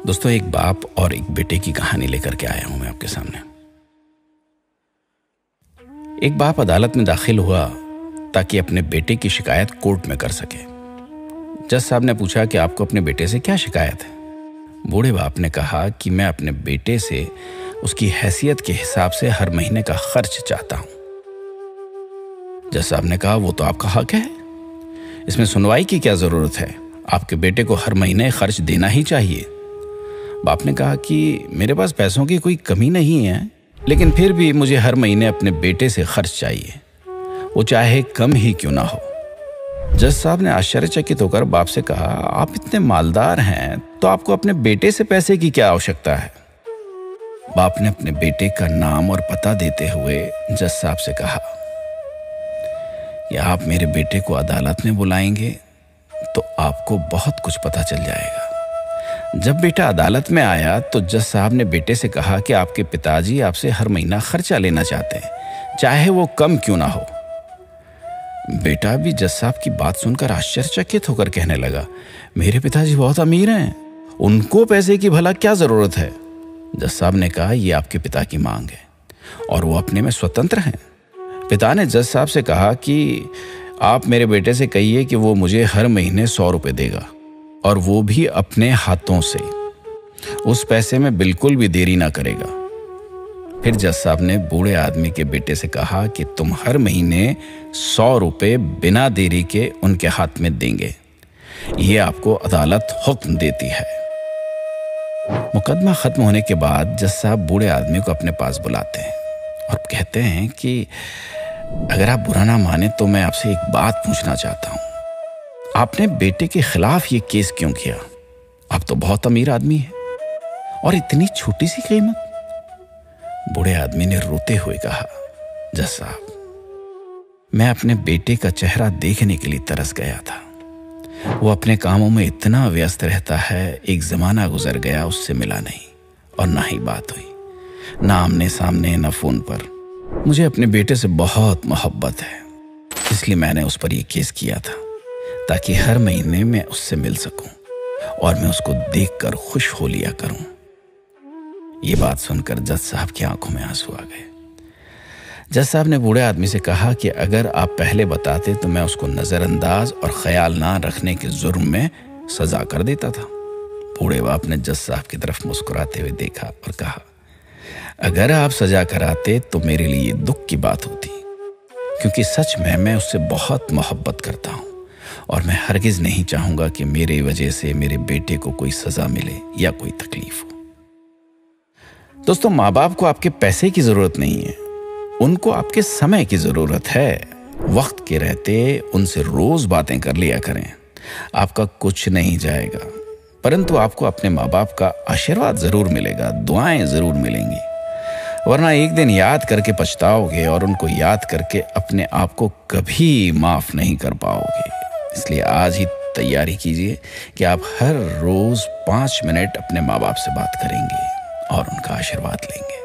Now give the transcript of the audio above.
दोस्तों, एक बाप और एक बेटे की कहानी लेकर के आया हूं मैं आपके सामने। एक बाप अदालत में दाखिल हुआ ताकि अपने बेटे की शिकायत कोर्ट में कर सके। जज साहब ने पूछा कि आपको अपने बेटे से क्या शिकायत है। बूढ़े बाप ने कहा कि मैं अपने बेटे से उसकी हैसियत के हिसाब से हर महीने का खर्च चाहता हूं। जज साहब ने कहा, वो तो आपका हक है, इसमें सुनवाई की क्या जरूरत है, आपके बेटे को हर महीने खर्च देना ही चाहिए। बाप ने कहा कि मेरे पास पैसों की कोई कमी नहीं है, लेकिन फिर भी मुझे हर महीने अपने बेटे से खर्च चाहिए, वो चाहे कम ही क्यों ना हो। जज साहब ने आश्चर्यचकित होकर बाप से कहा, आप इतने मालदार हैं तो आपको अपने बेटे से पैसे की क्या आवश्यकता है। बाप ने अपने बेटे का नाम और पता देते हुए जज साहब से कहा कि आप मेरे बेटे को अदालत में बुलाएंगे तो आपको बहुत कुछ पता चल जाएगा। जब बेटा अदालत में आया तो जज साहब ने बेटे से कहा कि आपके पिताजी आपसे हर महीना खर्चा लेना चाहते हैं, चाहे वो कम क्यों ना हो। बेटा भी जज साहब की बात सुनकर आश्चर्यचकित होकर कहने लगा, मेरे पिताजी बहुत अमीर हैं, उनको पैसे की भला क्या जरूरत है। जज साहब ने कहा, ये आपके पिता की मांग है और वो अपने में स्वतंत्र हैं। पिता ने जज साहब से कहा कि आप मेरे बेटे से कहिए कि वो मुझे हर महीने 100 रुपए देगा, और वो भी अपने हाथों से, उस पैसे में बिल्कुल भी देरी ना करेगा। फिर जज साहब ने बूढ़े आदमी के बेटे से कहा कि तुम हर महीने 100 रुपए बिना देरी के उनके हाथ में देंगे, ये आपको अदालत हुक्म देती है। मुकदमा खत्म होने के बाद जज साहब बूढ़े आदमी को अपने पास बुलाते हैं और कहते हैं कि अगर आप बुरा ना माने तो मैं आपसे एक बात पूछना चाहता हूं, आपने बेटे के खिलाफ ये केस क्यों किया? आप तो बहुत अमीर आदमी हैं और इतनी छोटी सी कीमत। बूढ़े आदमी ने रोते हुए कहा, जज साहब, मैं अपने बेटे का चेहरा देखने के लिए तरस गया था। वो अपने कामों में इतना व्यस्त रहता है, एक जमाना गुजर गया उससे मिला नहीं और ना ही बात हुई, ना आमने सामने ना फोन पर। मुझे अपने बेटे से बहुत मोहब्बत है, इसलिए मैंने उस पर यह केस किया था ताकि हर महीने मैं उससे मिल सकूं और मैं उसको देखकर खुश हो लिया करूं। ये बात सुनकर जज साहब की आंखों में आंसू आ गए। जज साहब ने बूढ़े आदमी से कहा कि अगर आप पहले बताते तो मैं उसको नजरअंदाज और ख्याल ना रखने के जुर्म में सजा कर देता था। बूढ़े बाप ने जज साहब की तरफ मुस्कुराते हुए देखा और कहा, अगर आप सजा कराते तो मेरे लिए दुख की बात होती, क्योंकि सच में मैं उससे बहुत मोहब्बत करता हूं और मैं हरगिज नहीं चाहूंगा कि मेरे वजह से मेरे बेटे को कोई सजा मिले या कोई तकलीफ हो। दोस्तों, माँ बाप को आपके पैसे की जरूरत नहीं है, उनको आपके समय की जरूरत है। वक्त के रहते उनसे रोज बातें कर लिया करें, आपका कुछ नहीं जाएगा, परंतु आपको अपने माँ बाप का आशीर्वाद जरूर मिलेगा, दुआएं जरूर मिलेंगी, वरना एक दिन याद करके पछताओगे और उनको याद करके अपने आप को कभी माफ नहीं कर पाओगे। इसलिए आज ही तैयारी कीजिए कि आप हर रोज 5 मिनट अपने माँ बाप से बात करेंगे और उनका आशीर्वाद लेंगे।